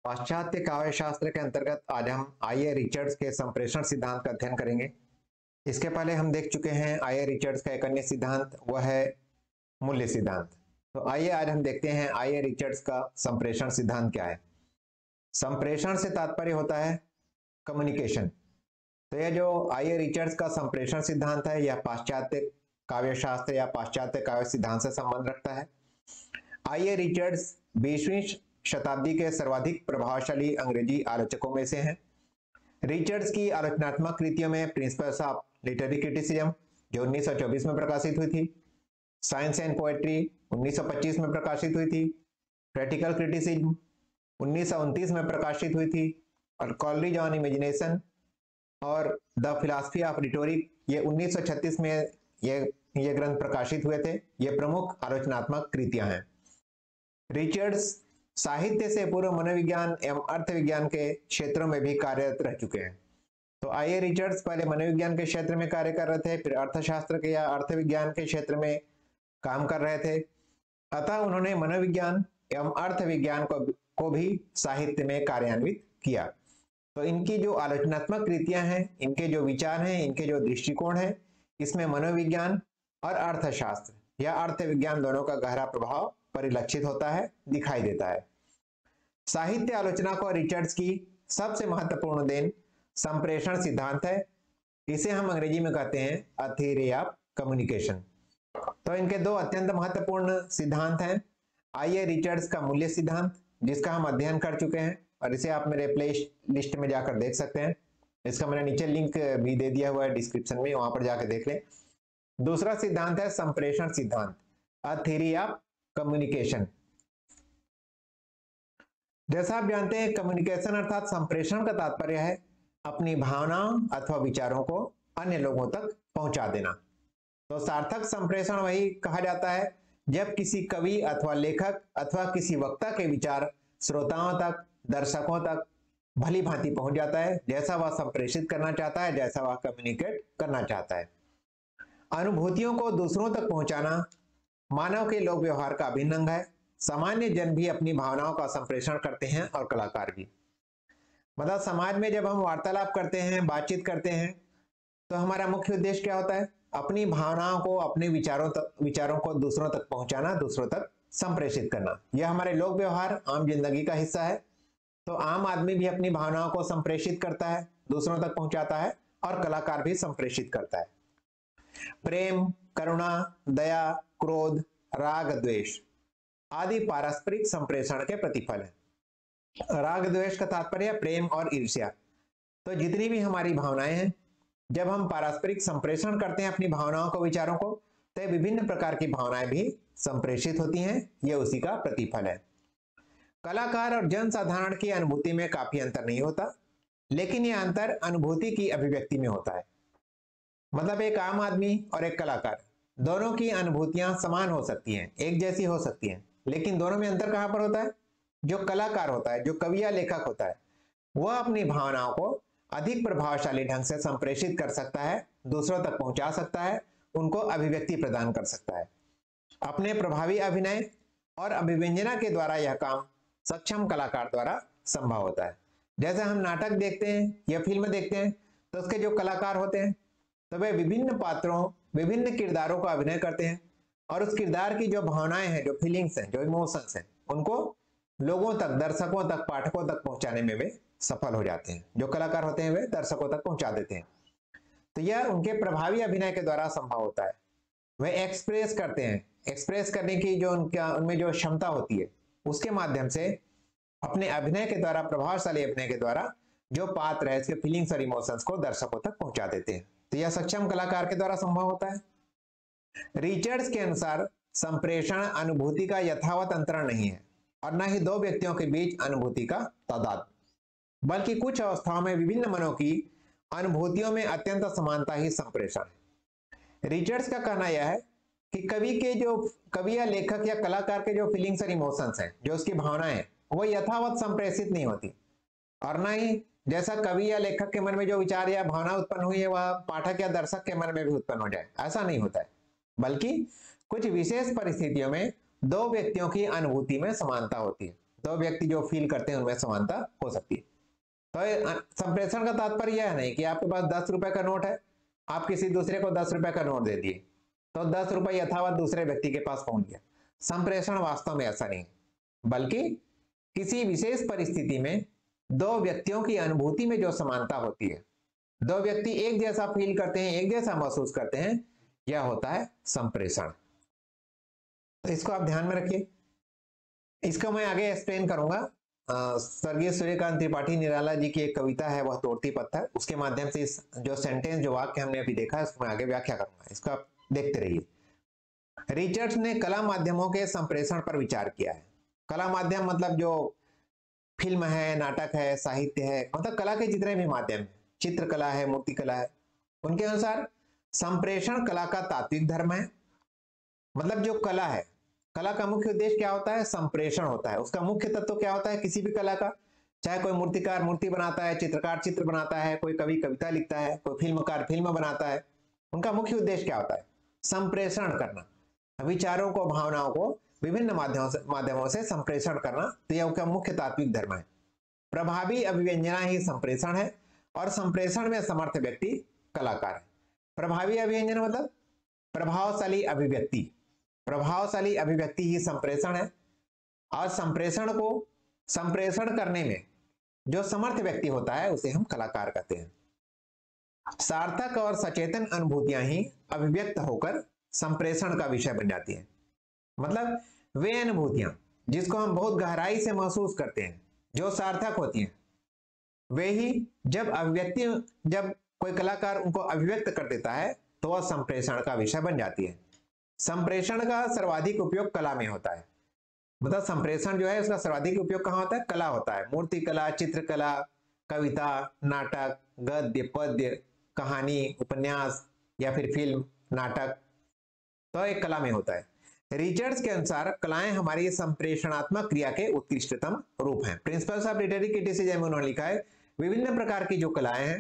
पाश्चात्य काव्य शास्त्र के अंतर्गत आज हम आई.ए. रिचर्ड्स के संप्रेषण सिद्धांत का अध्ययन करेंगे। इसके पहले हम देख चुके हैं आई.ए. रिचर्ड्स का एक अन्य सिद्धांत, वह है मूल्य सिद्धांत। तो आइए आज हम देखते हैं आई.ए. रिचर्ड्स का संप्रेषण सिद्धांत क्या है। संप्रेषण से तात्पर्य होता है कम्युनिकेशन। तो यह जो आई.ए. रिचर्ड्स का संप्रेषण सिद्धांत है, यह पाश्चात्य काव्य शास्त्र या पाश्चात्य काव्य सिद्धांत से संबंध रखता है। आई.ए. रिचर्ड्स 20वीं शताब्दी के सर्वाधिक प्रभावशाली अंग्रेजी आलोचकों में से हैं। रिचर्ड्स की आलोचनात्मक कृतियों में प्रिंसिपल्स ऑफ लिटरेरी क्रिटिसिज्म जो 1924 में प्रकाशित हुई थी, साइंस एंड पोएट्री 1925 में प्रकाशित हुई थी, प्रैक्टिकल क्रिटिसिज्म 1929 में प्रकाशित हुई थी, और कॉलरिज ऑन इमेजिनेशन और द फिलॉसफी ऑफ रिटोरिक ये 1936 में ये ग्रंथ प्रकाशित हुए थे। ये प्रमुख आलोचनात्मक कृतियां हैं। रिचर्ड्स साहित्य से पूर्व मनोविज्ञान एवं अर्थविज्ञान के क्षेत्रों में भी कार्यरत रह चुके हैं। तो आई.ए. रिचर्ड्स पहले मनोविज्ञान के क्षेत्र में कार्य कर रहे थे, फिर अर्थशास्त्र के या अर्थविज्ञान के क्षेत्र में काम कर रहे थे। अतः उन्होंने मनोविज्ञान एवं अर्थविज्ञान को भी साहित्य में कार्यान्वित किया। तो इनकी जो आलोचनात्मक कृतियां हैं, इनके जो विचार हैं, इनके जो दृष्टिकोण है, इसमें मनोविज्ञान और अर्थशास्त्र या अर्थविज्ञान दोनों का गहरा प्रभाव परिलक्षित होता है, दिखाई देता है। साहित्य आलोचना को रिचर्ड्स की सबसे महत्वपूर्ण देन संप्रेषण सिद्धांत है। इसे हम अंग्रेजी में कहते हैं अ थ्योरी ऑफ कम्युनिकेशन। तो इनके दो अत्यंत महत्वपूर्ण सिद्धांत हैं। आई.ए. रिचर्ड्स का मूल्य सिद्धांत, जिसका हम अध्ययन कर चुके हैं और इसे आप मेरे प्ले लिस्ट में जाकर देख सकते हैं। इसका मैंने नीचे लिंक भी दे दिया हुआ है डिस्क्रिप्शन में, वहां पर जाकर देख लें। दूसरा सिद्धांत है संप्रेषण सिद्धांत, अ थ्योरी ऑफ कम्युनिकेशन। जैसा आप जानते हैं, कम्युनिकेशन अर्थात संप्रेषण का तात्पर्य है अपनी भावनाओं अथवा विचारों को अन्य लोगों तक पहुंचा देना। तो सार्थक संप्रेषण वही कहा जाता है जब किसी कवि अथवा लेखक अथवा किसी वक्ता के विचार श्रोताओं तक, दर्शकों तक भली भांति पहुंच जाता है, जैसा वह संप्रेषित करना चाहता है, जैसा वह कम्युनिकेट करना चाहता है। अनुभूतियों को दूसरों तक पहुंचाना मानव के लोक व्यवहार का अभिन्न अंग है। सामान्य जन भी अपनी भावनाओं का संप्रेषण करते हैं और कलाकार भी। मतलब समाज में जब हम वार्तालाप करते हैं, बातचीत करते हैं, तो हमारा मुख्य उद्देश्य क्या होता है? अपनी भावनाओं को, अपने विचारों को दूसरों तक पहुंचाना, दूसरों तक संप्रेषित करना। यह हमारे लोक व्यवहार, आम जिंदगी का हिस्सा है। तो आम आदमी भी अपनी भावनाओं को संप्रेषित करता है, दूसरों तक पहुंचाता है, और कलाकार भी संप्रेषित करता है। प्रेम, करुणा, दया, क्रोध, राग, द्वेष आदि पारस्परिक संप्रेषण के प्रतिफल है। राग द्वेष का तात्पर्य प्रेम और ईर्ष्या। तो जितनी भी हमारी भावनाएं हैं, जब हम पारस्परिक संप्रेषण करते हैं अपनी भावनाओं को, विचारों को, तो विभिन्न प्रकार की भावनाएं भी संप्रेषित होती हैं। यह उसी का प्रतिफल है। कलाकार और जन साधारण की अनुभूति में काफी अंतर नहीं होता, लेकिन यह अंतर अनुभूति की अभिव्यक्ति में होता है। मतलब एक आम आदमी और एक कलाकार, दोनों की अनुभूतियां समान हो सकती हैं, एक जैसी हो सकती हैं, लेकिन दोनों में अंतर कहां पर होता है? जो कलाकार होता है, जो कवि या लेखक होता है, वह अपनी भावनाओं को अधिक प्रभावशाली ढंग से संप्रेषित कर सकता है, दूसरों तक पहुंचा सकता है, उनको अभिव्यक्ति प्रदान कर सकता है। अपने प्रभावी अभिनय और अभिव्यंजना के द्वारा यह काम सक्षम कलाकार द्वारा संभव होता है। जैसे हम नाटक देखते हैं या फिल्म देखते हैं, तो उसके जो कलाकार होते हैं, तो वे विभिन्न पात्रों, विभिन्न किरदारों का अभिनय करते हैं, और उस किरदार की जो भावनाएं हैं, जो फीलिंग्स हैं, जो इमोशंस हैं, उनको लोगों तक, दर्शकों तक, पाठकों तक पहुंचाने में वे सफल हो जाते हैं। जो कलाकार होते हैं वे दर्शकों तक पहुंचा देते हैं। तो यह उनके प्रभावी अभिनय के द्वारा संभव होता है। वे एक्सप्रेस करते हैं, एक्सप्रेस करने की जो उनमें जो क्षमता होती है, उसके माध्यम से अपने अभिनय के द्वारा, प्रभावशाली अभिनय के द्वारा जो पात्र है, इसके फीलिंग्स और इमोशंस को दर्शकों तक पहुंचा देते हैं। तो यह सक्षम कलाकार के द्वारा संभव होता है। रिचर्ड्स के अनुसार संप्रेषण अनुभूति का यथावत अंतरण नहीं है, और न ही दो व्यक्तियों के बीच अनुभूति का तादाद, बल्कि कुछ अवस्थाओं में विभिन्न मनों की अनुभूतियों में अत्यंत समानता ही संप्रेषण है। रिचर्ड्स का कहना यह है कि कवि या लेखक या कलाकार के जो फीलिंग्स और इमोशंस हैं, जो उसकी भावनाएं हैं, वो यथावत संप्रेषित नहीं होती, और न ही जैसा कवि या लेखक के मन में जो विचार या भावना उत्पन्न हुई है, वह पाठक या दर्शक के मन में भी उत्पन्न हो जाए, ऐसा नहीं होता है। बल्कि कुछ विशेष परिस्थितियों में दो व्यक्तियों की अनुभूति में समानता होती है। दो व्यक्ति जो फील करते हैं उनमें समानता हो सकती है। तो संप्रेषण का तात्पर्य यह नहीं कि आपके पास 10 रुपए का नोट है, आप किसी दूसरे को 10 रुपए का नोट दे दिए तो 10 रुपए यथावत दूसरे व्यक्ति के पास पहुंच गया। संप्रेषण वास्तव में ऐसा नहीं, बल्कि किसी विशेष परिस्थिति में दो व्यक्तियों की अनुभूति में जो समानता होती है, दो व्यक्ति एक जैसा फील करते हैं, एक जैसा महसूस करते हैं, यह होता है संप्रेषण। तो इसको आप ध्यान में रखिए। इसको मैं आगे एक्सप्लेन करूंगा। स्वर्गीय सूर्यकांत त्रिपाठी निराला जी की एक कविता है, वह तोड़ती पत्थर, उसके माध्यम से इस जो सेंटेंस, जो वाक्य हमने अभी देखा है, उसको मैं आगे व्याख्या करूंगा। इसको आप देखते रहिए। रिचर्ड्स ने कला माध्यमों के संप्रेषण पर विचार किया है। कला माध्यम मतलब जो फिल्म है, नाटक है, साहित्य है, मतलब कला के जितने भी माध्यम है, चित्रकला है, मूर्तिकला है, उनके अनुसार संप्रेषण कला का तात्विक धर्म है। मतलब जो कला है, कला का मुख्य उद्देश्य क्या होता है? संप्रेषण होता है। उसका मुख्य तत्व क्या होता है किसी भी कला का? चाहे कोई मूर्तिकार मूर्ति बनाता है, चित्रकार चित्र बनाता है, कोई कवि कविता लिखता है, कोई फिल्मकार फिल्म बनाता है, उनका मुख्य उद्देश्य क्या होता है? संप्रेषण करना, विचारों को, भावनाओं को विभिन्न माध्यमों से संप्रेषण करना। तो यह उनका मुख्य तात्विक धर्म है। प्रभावी अभिव्यंजना ही संप्रेषण है और संप्रेषण में समर्थ व्यक्ति कलाकार है। प्रभावी अभिव्यंजन मतलब प्रभावशाली अभिव्यक्ति, प्रभावशाली अभिव्यक्ति ही संप्रेषण है। और संप्रेषण करने में जो समर्थ व्यक्ति होता है उसे हम कलाकार कहते हैं। सार्थक और सचेतन अनुभूतियां ही अभिव्यक्त होकर संप्रेषण का विषय बन जाती हैं। मतलब वे अनुभूतियां जिसको हम बहुत गहराई से महसूस करते हैं, जो सार्थक होती हैं, वे ही जब कोई कलाकार उनको अभिव्यक्त कर देता है तो वह संप्रेषण का विषय बन जाती है। संप्रेषण का सर्वाधिक उपयोग कला में होता है। मतलब संप्रेषण जो है उसका सर्वाधिक उपयोग कहाँ होता है? कला होता है। मूर्तिकला, चित्रकला, कविता, नाटक, गद्य, पद्य, कहानी, उपन्यास या फिर फिल्म, नाटक, तो एक कला में होता है। रिचर्ड्स के अनुसार कलाएं हमारी संप्रेषणात्मक क्रिया के उत्कृष्टतम रूप हैं। प्रिंसिपल्स ऑफ लिटरेरी क्रिटिसिज्म में उन्होंने लिखा है विभिन्न प्रकार की जो कलाएं हैं,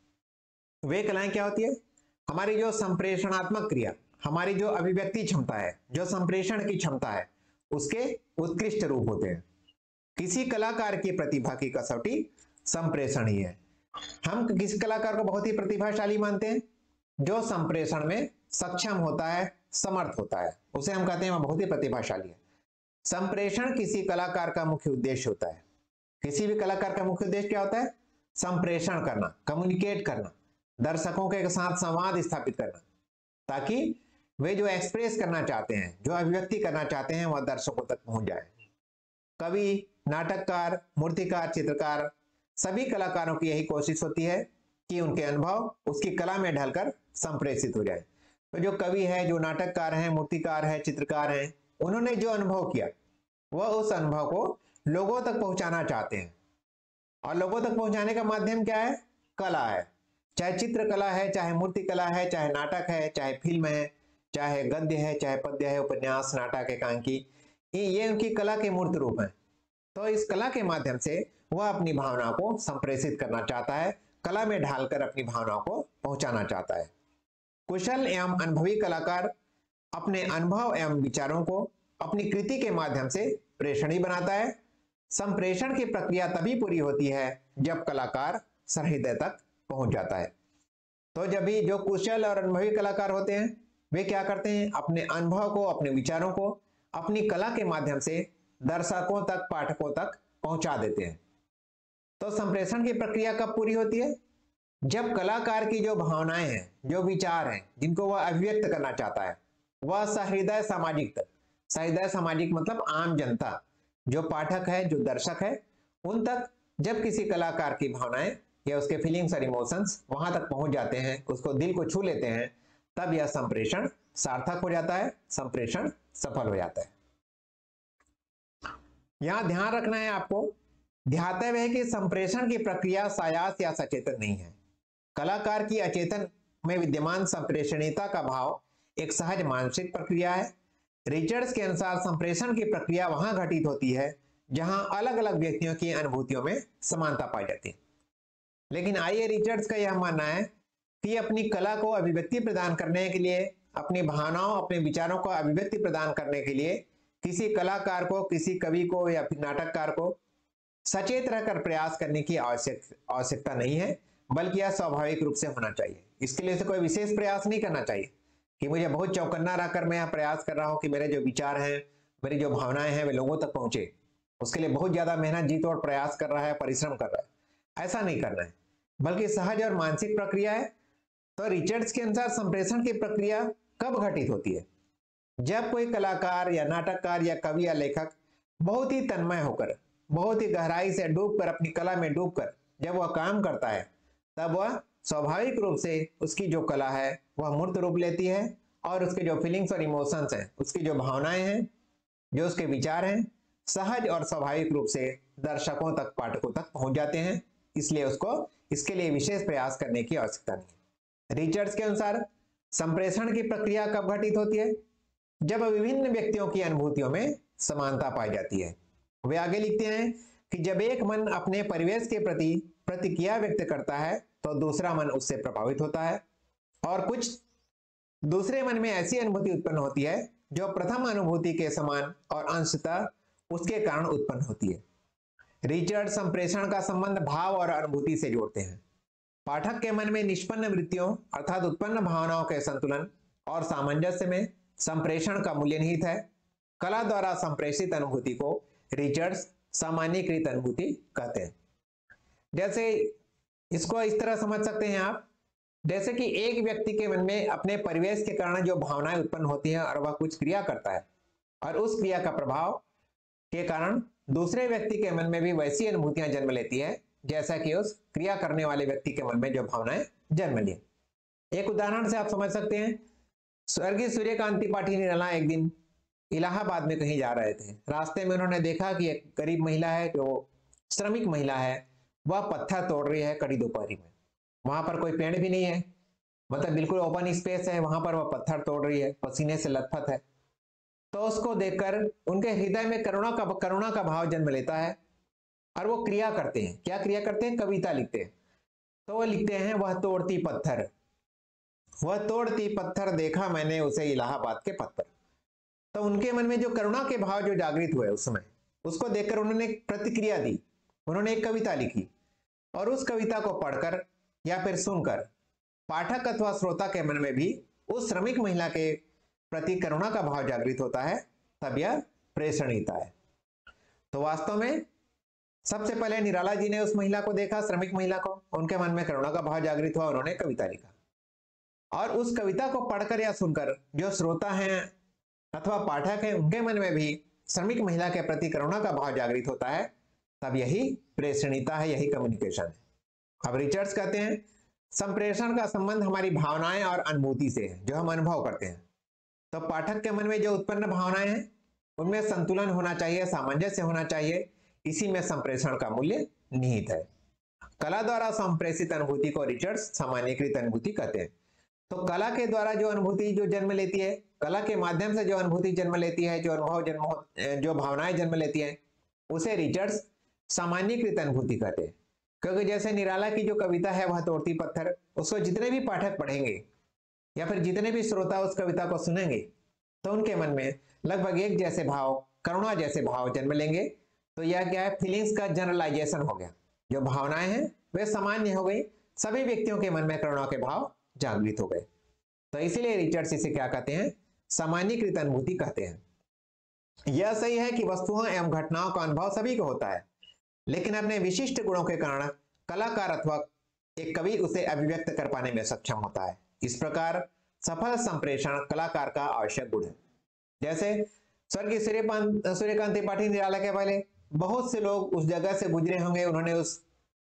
वे कलाएं क्या होती है? हमारी जो संप्रेषणात्मक क्रिया, हमारी जो अभिव्यक्ति क्षमता है, जो संप्रेषण की क्षमता है, उसके उत्कृष्ट रूप होते हैं। किसी कलाकार की प्रतिभा की कसौटी संप्रेषण ही है। हम किस कलाकार को बहुत ही प्रतिभाशाली मानते हैं? जो संप्रेषण में सक्षम होता है, समर्थ होता है, उसे हम कहते हैं वह बहुत ही प्रतिभाशाली है। संप्रेषण किसी कलाकार का मुख्य उद्देश्य होता है। किसी भी कलाकार का मुख्य उद्देश्य क्या होता है? संप्रेषण करना, कम्युनिकेट करना, दर्शकों के साथ संवाद स्थापित करना, ताकि वे जो एक्सप्रेस करना चाहते हैं, जो अभिव्यक्ति करना चाहते हैं, वह दर्शकों तक पहुंच जाए। कवि, नाटककार, मूर्तिकार, चित्रकार, सभी कलाकारों की यही कोशिश होती है कि उनके अनुभव उसकी कला में ढलकर संप्रेषित हो जाए। तो जो कवि है, जो नाटककार हैं, मूर्तिकार है, चित्रकार हैं, उन्होंने जो अनुभव किया वह उस अनुभव को लोगों तक पहुंचाना चाहते हैं। और लोगों तक पहुंचाने का माध्यम क्या है? कला है। चाहे चित्रकला है, चाहे मूर्तिकला है, चाहे नाटक है, चाहे फिल्म है, चाहे गद्य है, चाहे पद्य है, उपन्यास, नाटक, एकांकी, ये उनकी कला के मूर्त रूप हैं। तो इस कला के माध्यम से वह अपनी भावनाओं को संप्रेषित करना चाहता है, कला में ढालकर अपनी भावनाओं को पहुंचाना चाहता है। कुशल एवं अनुभवी कलाकार अपने अनुभव एवं विचारों को अपनी कृति के माध्यम से प्रेषणी बनाता है। संप्रेषण की प्रक्रिया तभी पूरी होती है जब कलाकार सहृदय तक पहुंच जाता है। तो जब भी जो कुशल और अनुभवी कलाकार होते हैं वे क्या करते हैं? अपने अनुभव को, अपने विचारों को अपनी कला के माध्यम से दर्शकों तक, पाठकों तक पहुंचा देते हैं। तो संप्रेषण की प्रक्रिया कब पूरी होती है? जब कलाकार की जो भावनाएं हैं, जो विचार हैं, जिनको वह अभिव्यक्त करना चाहता है, वह सहृदय सामाजिक तक, सहृदय सामाजिक मतलब आम जनता, जो पाठक है, जो दर्शक है, उन तक जब किसी कलाकार की भावनाएं या उसके फीलिंग्स और इमोशंस वहां तक पहुंच जाते हैं, उसको दिल को छू लेते हैं, तब यह संप्रेषण सार्थक हो जाता है, संप्रेषण सफल हो जाता है। यहां ध्यान रखना है आपको, ध्यातव्य है कि संप्रेषण की प्रक्रिया सायास या सचेतन नहीं है। कलाकार की अचेतन में विद्यमान संप्रेषणीयता का भाव एक सहज मानसिक प्रक्रिया है। रिचर्ड्स के अनुसार संप्रेषण की प्रक्रिया वहां घटित होती है जहां अलग अलग व्यक्तियों की अनुभूतियों में समानता पाई जाती है। लेकिन आइए, रिचर्ड्स का यह मानना है कि अपनी कला को अभिव्यक्ति प्रदान करने के लिए, अपनी भावनाओं, अपने विचारों को अभिव्यक्ति प्रदान करने के लिए किसी कलाकार को, किसी कवि को या फिर नाटककार को सचेत रहकर प्रयास करने की आवश्यकता नहीं है, बल्कि यह स्वाभाविक रूप से होना चाहिए। इसके लिए कोई विशेष प्रयास नहीं करना चाहिए कि मुझे बहुत चौकन्ना रहकर मैं यह प्रयास कर रहा हूं कि मेरे जो विचार हैं, मेरी जो भावनाएं हैं वे लोगों तक पहुंचे। उसके लिए बहुत ज्यादा मेहनत, जी तोड़ प्रयास कर रहा है, परिश्रम कर रहा है, ऐसा नहीं करना है, बल्कि सहज और मानसिक प्रक्रिया है। तो रिचर्ड्स के अनुसार संप्रेषण की प्रक्रिया कब घटित होती है? जब कोई कलाकार या नाटककार या कवि या लेखक बहुत ही तन्मय होकर, बहुत ही गहराई से डूबकर, अपनी कला में डूबकर जब वह काम करता है, तब वह स्वाभाविक रूप से उसकी जो कला है वह मूर्त रूप लेती है और उसके जो फीलिंग्स और इमोशंस हैं, उसकी जो भावनाएं हैं, जो उसके विचार हैं, सहज और स्वाभाविक रूप से दर्शकों तक, पाठकों तक पहुंच जाते हैं। इसलिए उसको इसके लिए विशेष प्रयास करने की आवश्यकता नहीं है। रिचर्ड्स के अनुसार संप्रेषण की प्रक्रिया कब घटित होती है? जब विभिन्न व्यक्तियों की अनुभूतियों में समानता पाई जाती है। वे आगे लिखते हैं कि जब एक मन अपने परिवेश के प्रति प्रतिक्रिया व्यक्त करता है तो दूसरा मन उससे प्रभावित होता है, और कुछ दूसरे मन में ऐसी अनुभूति उत्पन्न होती है जो प्रथम अनुभूति के समान और अंशतः उसके कारण उत्पन्न होती है। रिचर्ड संप्रेषण का संबंध भाव और अनुभूति से जोड़ते हैं। पाठक के मन में निष्पन्न वृत्तियों अर्थात उत्पन्न भावनाओं के संतुलन और सामंजस्य में संप्रेषण का मूल्य निहित है। कला द्वारा संप्रेषित अनुभूति को रिचर्ड्स सामान्यीकृत अनुभूति कहते हैं। जैसे इसको इस तरह समझ सकते हैं आप, जैसे कि एक व्यक्ति के मन में अपने परिवेश के कारण जो भावनाएं उत्पन्न होती हैं और वह कुछ क्रिया करता है, और उस क्रिया का प्रभाव के कारण दूसरे व्यक्ति के मन में भी वैसी अनुभूतियां जन्म लेती है जैसा कि उस क्रिया करने वाले व्यक्ति के मन में जो भावनाएं जन्म ली। एक उदाहरण से आप समझ सकते हैं, स्वर्गीय सूर्यकांत त्रिपाठी निराला एक दिन इलाहाबाद में कहीं जा रहे थे। रास्ते में उन्होंने देखा कि एक गरीब महिला है, जो श्रमिक महिला है, वह पत्थर तोड़ रही है कड़ी दोपहरी में। वहां पर कोई पेड़ भी नहीं है, मतलब बिल्कुल ओपन स्पेस है, वहां पर वह पत्थर तोड़ रही है, पसीने से लथपथ है। तो उसको देखकर उनके हृदय में करुणा का भाव जन्म लेता है और वो क्रिया करते हैं। क्या क्रिया करते हैं? कविता लिखते हैं। तो वो लिखते हैं, वह तोड़ती पत्थर, वह तोड़ती पत्थर देखा मैंने उसे इलाहाबाद के पथ पर। तो उनके मन में जो करुणा के भाव जो जागृत हुए उस समय, उसको देखकर उन्होंने एक प्रतिक्रिया दी, उन्होंने एक कविता लिखी, और उस कविता को पढ़कर या फिर सुनकर पाठक अथवा श्रोता के मन में भी उस श्रमिक महिला के प्रति करुणा का भाव जागृत होता है, तब यह प्रेषणीयता है। तो वास्तव में सबसे पहले निराला जी ने उस महिला को देखा, श्रमिक महिला को, उनके मन में करुणा का भाव जागृत हुआ, उन्होंने कविता लिखा, और उस कविता को पढ़कर या सुनकर जो श्रोता हैं अथवा पाठक हैं, उनके मन में भी श्रमिक महिला के प्रति करुणा का भाव जागृत होता है, तब यही प्रेषणीयता है, यही कम्युनिकेशन है। अब रिचर्ड्स कहते हैं संप्रेषण का संबंध हमारी भावनाएं और अनुभूति से है, जो हम अनुभव करते हैं। तो पाठक के मन में जो उत्पन्न भावनाएं हैं उनमें संतुलन होना चाहिए, सामंजस्य होना चाहिए, इसी में संप्रेषण का मूल्य निहित है। कला द्वारा संप्रेषित अनुभूति को रिचर्ड्स सामान्यीकृत अनुभूति कहते हैं। तो कला के द्वारा जो अनुभूति जो जन्म लेती है, कला के माध्यम से जो अनुभूति जन्म लेती है, जो अनुभव जो भावनाएं जन्म लेती है, उसे रिचर्ड्स सामान्यीकृत अनुभूति कहते हैं। क्योंकि जैसे निराला की जो कविता है वह तोड़ती पत्थर, उसको जितने भी पाठक पढ़ेंगे या फिर जितने भी श्रोता उस कविता को सुनेंगे, तो उनके मन में लगभग एक जैसे भाव, करुणा जैसे भाव जन्म लेंगे। तो यह क्या है? फीलिंग्स का जनरलाइजेशन हो गया। जो भावनाएं हैं वे सामान्य हो गई, सभी व्यक्तियों के मन में करुणा के भाव जागृत हो गए। तो इसीलिए रिचर्ड्स इसे क्या कहते हैं? सामान्यीकृत अनुभूति कहते हैं। यह सही है कि वस्तुओं एवं घटनाओं का अनुभव सभी को होता है, लेकिन अपने विशिष्ट गुणों के कारण कलाकार अथवा एक कवि उसे अभिव्यक्त कर पाने में सक्षम होता है। इस प्रकार सफल संप्रेषण कलाकार का आवश्यक गुण है। जैसे स्वर्गीय सूर्यकांत त्रिपाठी निराला के पहले बहुत से लोग उस जगह से गुजरे होंगे, उन्होंने उस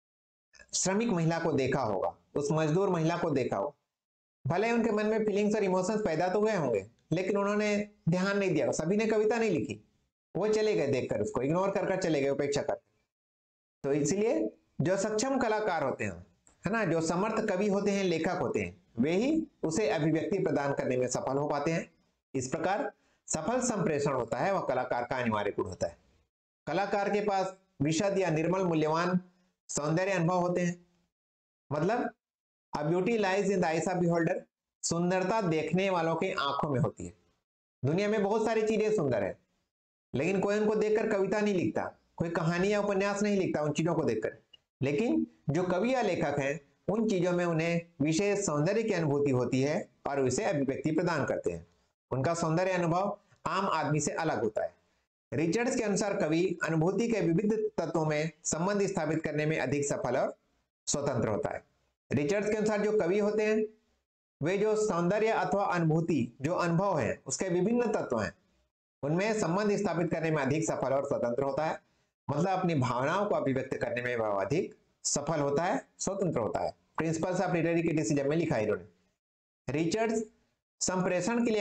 श्रमिक महिला को देखा होगा, उस मजदूर महिला को देखा हो, भले उनके मन में फीलिंग्स और इमोशंस पैदा तो हुए होंगे, लेकिन उन्होंने ध्यान नहीं दिया, सभी ने कविता नहीं लिखी, वो चले गए देखकर, उसको इग्नोर कर चले गए, उपेक्षा कर। तो इसलिए जो सक्षम कलाकार होते हैं, है ना, जो समर्थ कवि होते हैं, लेखक होते हैं, वे ही उसे अभिव्यक्ति प्रदान करने में सफल हो पाते हैं। इस प्रकार सफल संप्रेषण होता है वह कलाकार का अनिवार्य गुण होता है। कलाकार के पास विशद या निर्मल मूल्यवान सौंदर्य अनुभव होते हैं। मतलब a beauty lies in the eyes of beholder, सुंदरता देखने वालों की आंखों में होती है। दुनिया में बहुत सारी चीजें सुंदर है, लेकिन कोई उनको देखकर कविता नहीं लिखता, कोई कहानी या उपन्यास नहीं लिखता उन चीजों को देखकर। लेकिन जो कवि या लेखक हैं उन चीजों में उन्हें विशेष सौंदर्य की अनुभूति होती है और उसे अभिव्यक्ति प्रदान करते हैं। उनका सौंदर्य अनुभव आम आदमी से अलग होता है। रिचर्ड्स के अनुसार कवि अनुभूति के विविध तत्वों में संबंध स्थापित करने में अधिक सफल और स्वतंत्र होता है। रिचर्ड्स के अनुसार जो कवि होते हैं वे जो सौंदर्य अथवा अनुभूति जो अनुभव है उसके विभिन्न तत्व हैं उनमें संबंध स्थापित करने में अधिक सफल और स्वतंत्र होता है। मतलब अपनी भावनाओं को अभिव्यक्त करने में वह अधिक सफल होता है, स्वतंत्र होता है। प्रिंसिपल्स ऑफ लिटरेरी क्रिटिसिज्म में लिखा है इन्होंने। रिचर्ड्स संप्रेषण के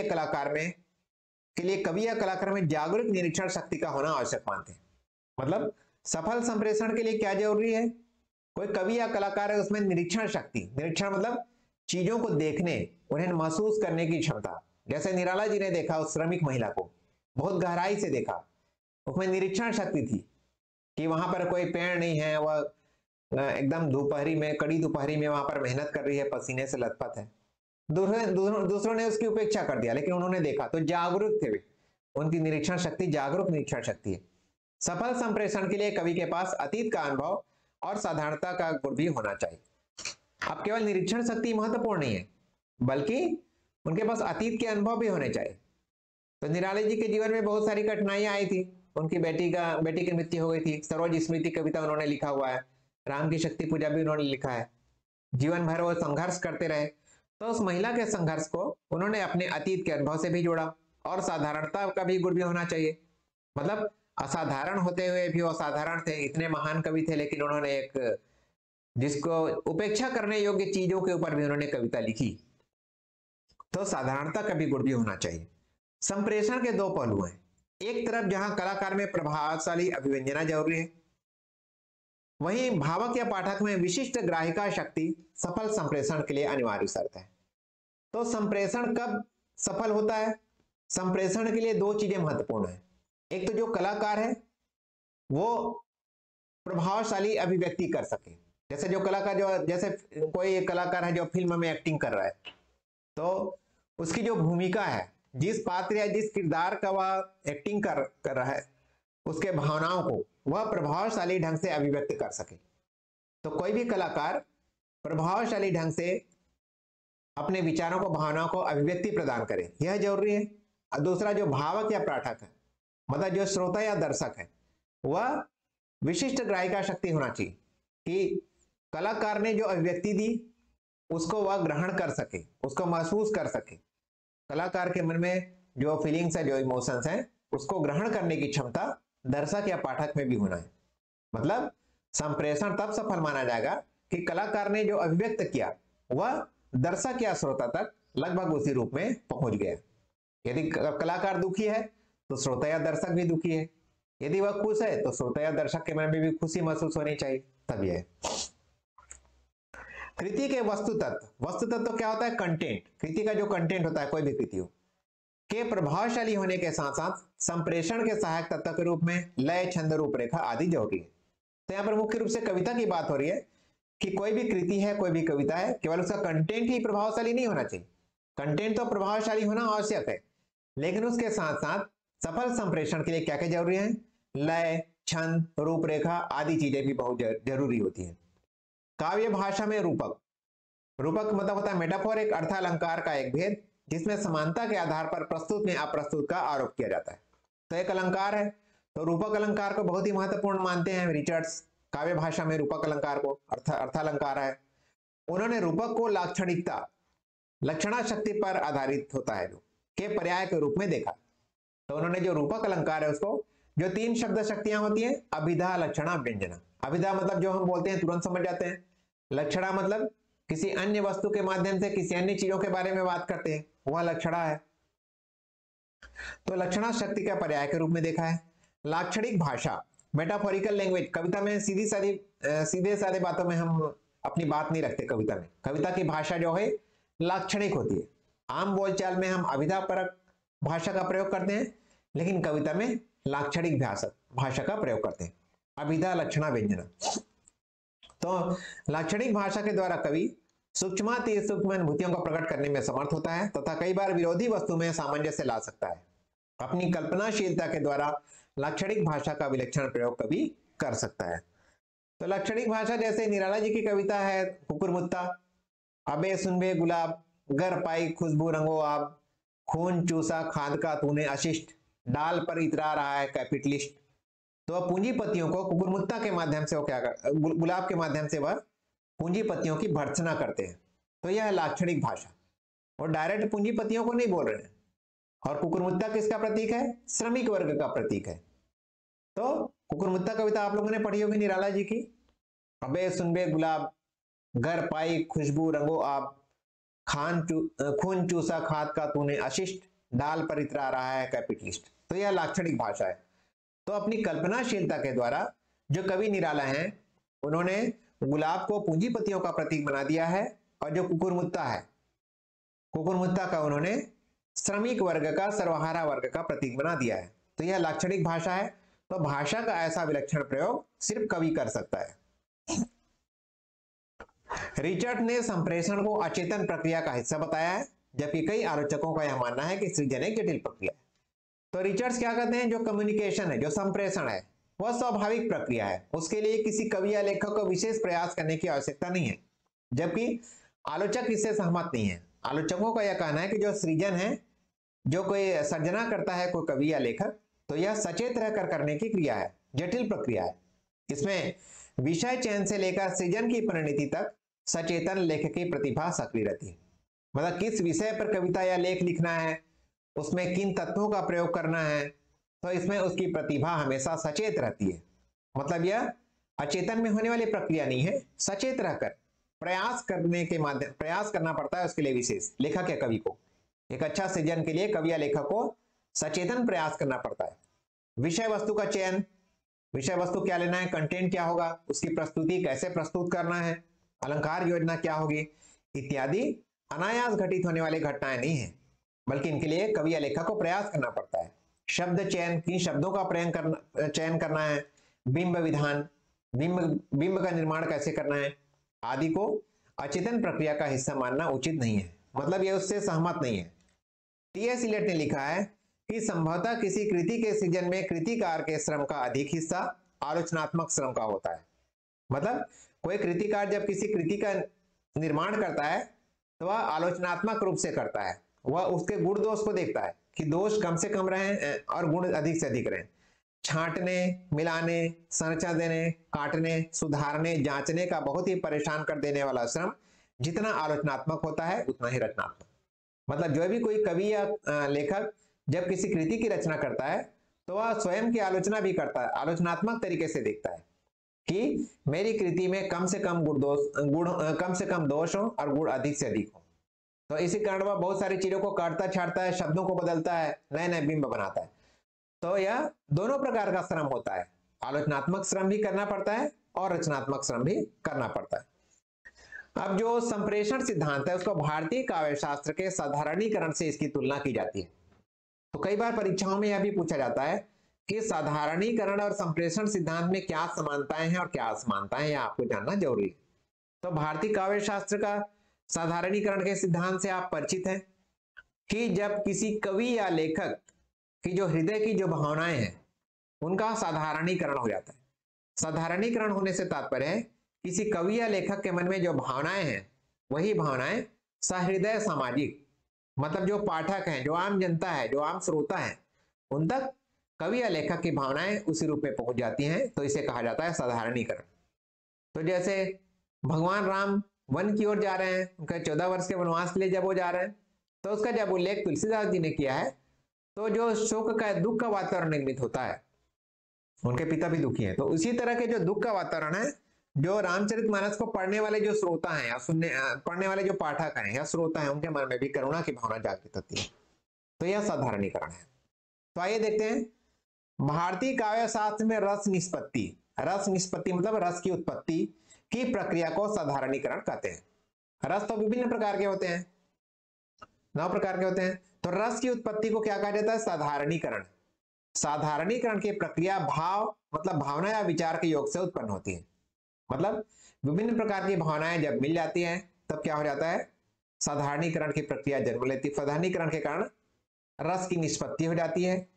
लिए कवि या कलाकार में जागरूक निरीक्षण शक्ति का होना आवश्यक मानते हैं। मतलब सफल संप्रेषण के लिए क्या जरूरी है? कोई कवि या कलाकार है उसमें निरीक्षण शक्ति, निरीक्षण मतलब चीजों को देखने, उन्हें महसूस करने की क्षमता। जैसे निराला जी ने देखा उस श्रमिक महिला को, बहुत गहराई से देखा, उसमें निरीक्षण शक्ति थी कि वहां पर कोई पेड़ नहीं है, वह एकदम दोपहरी में, कड़ी दोपहरी में वहां पर मेहनत कर रही है, पसीने से लथपथ है। दूसरों ने उसकी उपेक्षा कर दिया, लेकिन उन्होंने देखा तो जागरूक थे वे। उनकी निरीक्षण शक्ति जागरूक निरीक्षण शक्ति है। सफल संप्रेषण के लिए कवि के पास अतीत का अनुभव और साधारणता का गुण भी होना चाहिए। अब केवल निरीक्षण शक्ति महत्वपूर्ण नहीं है, बल्कि उनके पास अतीत के अनुभव भी होने चाहिए। तो निराला जी के जीवन में बहुत सारी कठिनाइयां आई थी। उनकी बेटी की मृत्यु हो गई थी। सरोज स्मृति कविता उन्होंने लिखा हुआ है, राम की शक्ति पूजा भी उन्होंने लिखा है। जीवन भर वो संघर्ष करते रहे। तो उस महिला के संघर्ष को उन्होंने अपने अतीत के अनुभव से भी जोड़ा और साधारणता का भी गुण भी होना चाहिए। मतलब असाधारण होते हुए भी वो असाधारण थे, इतने महान कवि थे, लेकिन उन्होंने एक जिसको उपेक्षा करने योग्य चीजों के ऊपर भी उन्होंने कविता लिखी। तो साधारणता का भी गुण भी होना चाहिए। संप्रेषण के दो पहलू हैं। एक तरफ जहां कलाकार में प्रभावशाली अभिव्यंजना जरूरी है, वहीं भावक या पाठक में विशिष्ट ग्राहिका शक्ति सफल संप्रेषण के लिए अनिवार्य शर्त है। तो संप्रेषण कब सफल होता है? संप्रेषण के लिए दो चीजें महत्वपूर्ण है। एक तो जो कलाकार है वो प्रभावशाली अभिव्यक्ति कर सके। जैसे जो कलाकार जैसे कोई एक कलाकार है जो फिल्म में एक्टिंग कर रहा है, तो उसकी जो भूमिका है, जिस पात्र या जिस किरदार का वह एक्टिंग कर रहा है, उसके भावनाओं को वह प्रभावशाली ढंग से अभिव्यक्त कर सके। तो कोई भी कलाकार प्रभावशाली ढंग से अपने विचारों को, भावनाओं को अभिव्यक्ति प्रदान करे, यह जरूरी है। और दूसरा जो भावक या पाठक है, मतलब जो श्रोता या दर्शक है, वह विशिष्ट ग्राहिका शक्ति होना चाहिए कि कलाकार ने जो अभिव्यक्ति दी उसको वह ग्रहण कर सके, उसको महसूस कर सके। कलाकार के मन में जो फीलिंग्स है, जो इमोशंस हैं, उसको ग्रहण करने की क्षमता दर्शक या पाठक में भी होना है। मतलब संप्रेषण तब सफल माना जाएगा कि कलाकार ने जो अभिव्यक्त किया वह दर्शक या श्रोता तक लगभग उसी रूप में पहुंच गया। यदि कलाकार दुखी है तो श्रोता या दर्शक भी दुखी है, यदि वह खुश है तो श्रोता या दर्शक के मन में भी खुशी महसूस होनी चाहिए। तब यह कृति के वस्तु तत्व क्या होता है? कंटेंट। कृति का जो कंटेंट होता है, कोई भी कृति हो, के प्रभावशाली होने के साथ साथ संप्रेषण के सहायक तत्व के रूप में लय, छंद, रूपरेखा आदि जरूरी है। तो यहाँ पर मुख्य रूप से कविता की बात हो रही है कि कोई भी कृति है, कोई भी कविता है, केवल उसका कंटेंट ही प्रभावशाली नहीं होना चाहिए। कंटेंट तो प्रभावशाली होना आवश्यक है, लेकिन उसके साथ साथ सफल संप्रेषण के लिए क्या क्या जरूरी है? लय, छंद, रूपरेखा आदि चीजें भी बहुत जरूरी होती है। काव्य भाषा में रूपक मतलब होता है मेटाफोर, एक अर्थालंकार का एक भेद जिसमें समानता के आधार पर प्रस्तुत में अप्रस्तुत का आरोप किया जाता है। तो एक अलंकार है, तो रूपक अलंकार को बहुत ही महत्वपूर्ण मानते हैं रिचर्ड्स। काव्य भाषा में रूपक अलंकार को अर्थालंकार है। उन्होंने रूपक को लाक्षणिकता, लक्षणा शक्ति पर आधारित होता है के पर्याय के रूप में देखा। तो उन्होंने जो रूपक अलंकार है उसको, जो तीन शब्द शक्तियां होती हैं, अभिधा, लक्षणा, व्यंजना। अभिधा मतलब जो हम बोलते हैं तुरंत समझ जाते हैं। लक्षणा मतलब किसी अन्य वस्तु के माध्यम से किसी अन्य चीजों के बारे में बात करते हैं, वह लक्षणा है। तो लक्षणा शक्ति का पर्याय के रूप में देखा है। लाक्षणिक भाषा, मेटाफोरिकल लैंग्वेज। कविता में सीधे साधे बातों में हम अपनी बात नहीं रखते। कविता में, कविता की भाषा जो है लाक्षणिक होती है। आम बोलचाल में हम अभिधापरक भाषा का प्रयोग करते हैं, लेकिन कविता में लाक्षणिक भाषा का प्रयोग करते हैं। अभिधा, लक्षणा, व्यंजना। तो लाक्षणिक भाषा के द्वारा कवि सूक्ष्म अनुभूतियों को प्रकट करने में समर्थ होता है तथा कई बार विरोधी वस्तु में सामंजस्य ला सकता है। अपनी कल्पनाशीलता के द्वारा लाक्षणिक भाषा का विलक्षण प्रयोग कवि कर सकता है। तो लाक्षणिक भाषा जैसे निराला जी की कविता है कुकुरमुत्ता, अबे सुनबे गुलाब, गर पाई खुशबू रंगो आब, खून चूसा खाद का तूने अशिष्ट, डाल पर इतरा रहा है कैपिटलिस्ट। तो पूंजीपतियों को कुकुरमुत्ता के माध्यम से वो क्या गुलाब के माध्यम से वह पूंजीपतियों की भर्त्सना करते हैं। तो यह है लाक्षणिक भाषा, और डायरेक्ट पूंजीपतियों को नहीं बोल रहे हैं। और कुकुरमुत्ता किसका प्रतीक है? श्रमिक वर्ग का प्रतीक है। तो कुकुरमुत्ता कविता आप लोगों ने पढ़ी होगी निराला जी की। अबे सुनबे गुलाब, घर पाई खुशबू रंगो आब, खून चूसा खाद का तूने अशिष्ट, डाल पर इतरा रहा है कैपिटलिस्ट। तो यह लाक्षणिक भाषा है। तो अपनी कल्पनाशीलता के द्वारा जो कवि निराला हैं उन्होंने गुलाब को पूंजीपतियों का प्रतीक बना दिया है, और जो कुकुरमुत्ता है, कुकुरमुत्ता का उन्होंने श्रमिक वर्ग का, सर्वहारा वर्ग का प्रतीक बना दिया है। तो यह लाक्षणिक भाषा है। तो भाषा का ऐसा विलक्षण प्रयोग सिर्फ कवि कर सकता है। रिचर्ड ने संप्रेषण को अचेतन प्रक्रिया का हिस्सा बताया है, जबकि कई आलोचकों का यह मानना है कि सृजन एक जटिल प्रक्रिया है। तो रिचर्ड्स क्या कहते हैं, जो कम्युनिकेशन है, जो संप्रेषण है, वह स्वाभाविक प्रक्रिया है, उसके लिए किसी कवि या लेखक को विशेष प्रयास करने की आवश्यकता नहीं है। जबकि आलोचक इससे सहमत नहीं है। आलोचकों का यह कहना है कि जो सृजन है, जो कोई सर्जना करता है कोई कवि या लेखक, तो यह सचेत रहकर करने की क्रिया है, जटिल प्रक्रिया है। इसमें विषय चयन से लेकर सृजन की परिणति तक सचेतन लेखक की प्रतिभा सक्रिय रहती है। मतलब किस विषय पर कविता या लेख लिखना है, उसमें किन तत्वों का प्रयोग करना है, तो इसमें उसकी प्रतिभा हमेशा सचेत रहती है। मतलब यह अचेतन में होने वाली प्रक्रिया नहीं है, सचेत रहकर प्रयास करने के माध्यम, प्रयास करना पड़ता है उसके लिए विशेष लेखक या कवि को। एक अच्छा सृजन के लिए कवि या लेखक को सचेतन प्रयास करना पड़ता है। विषय वस्तु का चयन, विषय वस्तु क्या लेना है, कंटेंट क्या होगा, उसकी प्रस्तुति कैसे प्रस्तुत करना है, अलंकार योजना क्या होगी, इत्यादि अनायास घटित होने वाली घटनाएं नहीं है, बल्कि इनके लिए कवि या लेखक को प्रयास करना पड़ता है। शब्द चयन, किन शब्दों का चयन करना है, बिंब विधान, बिंब का निर्माण कैसे करना है, आदि को अचेतन प्रक्रिया का हिस्सा मानना उचित नहीं है। मतलब यह उससे सहमत नहीं है। टी.एस. इलियट ने लिखा है कि संभवतः किसी कृति के सृजन में कृतिकार के श्रम का अधिक हिस्सा आलोचनात्मक श्रम का होता है। मतलब कोई कृतिकार जब किसी कृति का निर्माण करता है तो वह आलोचनात्मक रूप से करता है। वह उसके गुण दोष को देखता है कि दोष कम से कम रहे और गुण अधिक से अधिक रहे। छांटने, मिलाने, संरचना देने, काटने, सुधारने, जांचने का बहुत ही परेशान कर देने वाला श्रम जितना आलोचनात्मक होता है उतना ही रचनात्मक। मतलब जो भी कोई कवि या लेखक जब किसी कृति की रचना करता है तो वह स्वयं की आलोचना भी करता है, आलोचनात्मक तरीके से देखता है कि मेरी कृति में कम से कम कम से कम दोष हो और गुण अधिक से अधिक हो। तो इसी कारण वह बहुत सारी चीजों को काटता छाटता है, शब्दों को बदलता है, नए नए बिंब बनाता है। तो यह दोनों प्रकार का श्रम होता है, आलोचनात्मक श्रम भी करना पड़ता है और रचनात्मक श्रम भी करना पड़ता है। अब जो संप्रेषण सिद्धांत है उसको भारतीय काव्य शास्त्र के साधारणीकरण से इसकी तुलना की जाती है। तो कई बार परीक्षाओं में यह भी पूछा जाता है कि साधारणीकरण और संप्रेषण सिद्धांत में क्या समानताएं हैं और क्या असमानताएं, यह आपको जानना जरूरी है। तो भारतीय काव्य शास्त्र का साधारणीकरण के सिद्धांत से आप परिचित हैं कि जब किसी कवि या लेखक की जो हृदय की जो भावनाएं हैं उनका साधारणीकरण हो जाता है। साधारणीकरण होने से तात्पर्य है किसी कवि या लेखक के मन में जो भावनाएं हैं वही भावनाएं सहृदय सामाजिक, मतलब जो पाठक हैं, जो आम जनता है, जो आम श्रोता है, उन तक कवि या लेखक की भावनाएं उसी रूप में पहुंच जाती हैं। तो इसे कहा जाता है साधारणीकरण। तो जैसे भगवान राम वन की ओर जा रहे हैं, उनका 14 वर्ष के वनवास के लिए जब वो जा रहे हैं, तो उसका जब उल्लेख तुलसीदास जी ने किया है तो जो शोक का, दुख का वातावरण निर्मित होता है, उनके पिता भी दुखी हैं, तो उसी तरह के जो दुख का वातावरण है, जो रामचरितमानस को पढ़ने वाले जो श्रोता हैं या पढ़ने वाले जो पाठक हैं या श्रोता हैं, उनके मन में भी करुणा की भावना जागृत होती है। तो यह साधारणीकरण है। तो आइए देखते हैं भारतीय काव्य शास्त्र में रस निष्पत्ति मतलब रस की उत्पत्ति की प्रक्रिया को साधारणीकरण कहते हैं। रस तो विभिन्न प्रकार के होते हैं, 9 प्रकार के होते हैं। तो रस की उत्पत्ति को क्या कहा जाता है? साधारणीकरण। साधारणीकरण की प्रक्रिया भाव मतलब भावना या विचार के योग से उत्पन्न होती है। मतलब विभिन्न प्रकार की भावनाएं जब मिल जाती हैं तब क्या हो जाता है? साधारणीकरण की प्रक्रिया जन्म लेती है। साधारणीकरण के कारण रस की निष्पत्ति हो जाती है।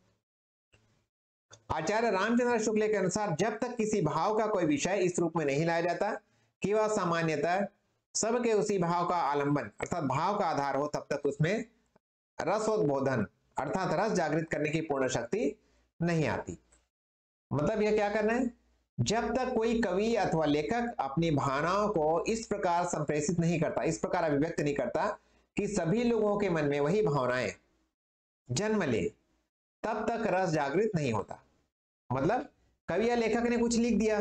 आचार्य रामचंद्र शुक्ल के अनुसार जब तक किसी भाव का कोई विषय इस रूप में नहीं लाया जाता कि वह सामान्यतः सबके उसी भाव का आलंबन अर्थात भाव का आधार हो, तब तक उसमें रसोद्बोधन अर्थात रस जागृत करने की पूर्ण शक्ति नहीं आती। मतलब यह क्या करना है, जब तक कोई कवि अथवा लेखक अपनी भावनाओं को इस प्रकार संप्रेषित नहीं करता, इस प्रकार अभिव्यक्त नहीं करता कि सभी लोगों के मन में वही भावनाएं जन्म ले, तब तक रस जागृत नहीं होता। मतलब कवि या लेखक ने कुछ लिख दिया,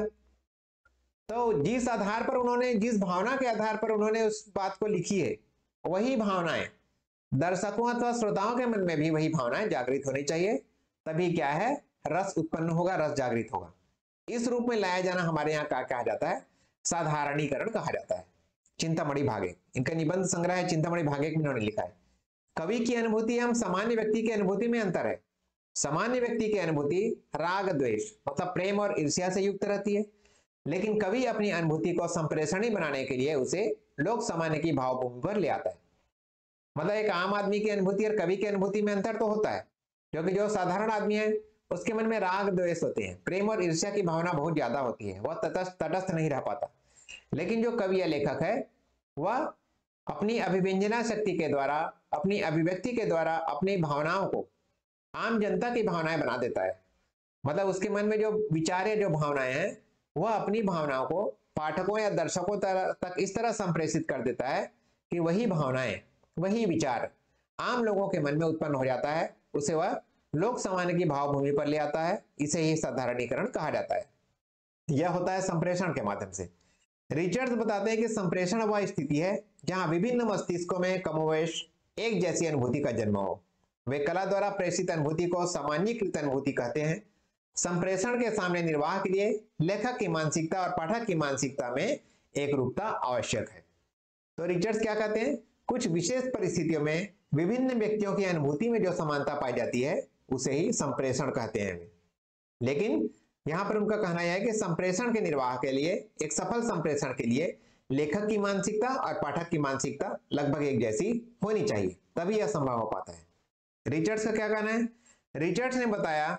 तो जिस आधार पर उन्होंने, जिस भावना के आधार पर उन्होंने उस बात को लिखी है, वही भावनाएं दर्शकों अथवा श्रोताओं के मन में भी वही भावनाएं जागृत होनी चाहिए, तभी क्या है, रस उत्पन्न होगा, रस जागृत होगा। इस रूप में लाया जाना हमारे यहाँ क्या कहा जाता है, साधारणीकरण कहा जाता है। चिंतामणि भागे, इनका निबंध संग्रह है चिंतामणि भागे में इन्होंने लिखा है, कवि की अनुभूति एवं सामान्य व्यक्ति की अनुभूति में अंतर है। सामान्य व्यक्ति की अनुभूति राग द्वेष मतलब प्रेम और ईर्ष्या से युक्त रहती है, लेकिन कवि अपनी अनुभूति को संप्रेषणी बनाने के लिए उसे लोक सामान्य की भावभूमि पर ले आता है। मतलब एक आम आदमी की अनुभूति और कवि की अनुभूति में अंतर तो होता है, क्योंकि जो साधारण आदमी है उसके मन में राग द्वेष होते हैं, प्रेम और ईर्ष्या की भावना बहुत ज्यादा होती है, वह तटस्थ नहीं रह पाता। लेकिन जो कवि या लेखक है वह अपनी अभिव्यंजना शक्ति के द्वारा, अपनी अभिव्यक्ति के द्वारा अपनी भावनाओं को आम जनता की भावनाएं बना देता है। मतलब उसके मन में जो विचार या जो भावनाएं हैं वह अपनी भावनाओं को पाठकों या दर्शकों तक इस तरह संप्रेषित कर देता है कि वही भावनाएं, वही विचार आम लोगों के मन में उत्पन्न हो जाता है, उसे वह लोक सामान्य की भावभूमि पर ले आता है। इसे ही साधारणीकरण कहा जाता है। यह होता है संप्रेषण के माध्यम से। रिचर्ड्स बताते हैं कि संप्रेषण वह स्थिति है जहां विभिन्न मस्तिष्कों में कमोवेश एक जैसी अनुभूति का जन्म हो। वे कला द्वारा प्रेषित अनुभूति को सामान्यीकृत अनुभूति कहते हैं। संप्रेषण के सामने निर्वाह के लिए लेखक की मानसिकता और पाठक की मानसिकता में एक रूपता आवश्यक है। तो रिचर्ड्स क्या कहते हैं, कुछ विशेष परिस्थितियों में विभिन्न व्यक्तियों की अनुभूति में जो समानता पाई जाती है उसे ही संप्रेषण कहते हैं। लेकिन यहां पर उनका कहना यह है कि संप्रेषण के निर्वाह के लिए, एक सफल संप्रेषण के लिए लेखक की मानसिकता और पाठक की मानसिकता लगभग एक जैसी होनी चाहिए, तभी यह संभव हो पाता है। रिचर्ड्स का क्या कहना है, रिचर्ड्स ने बताया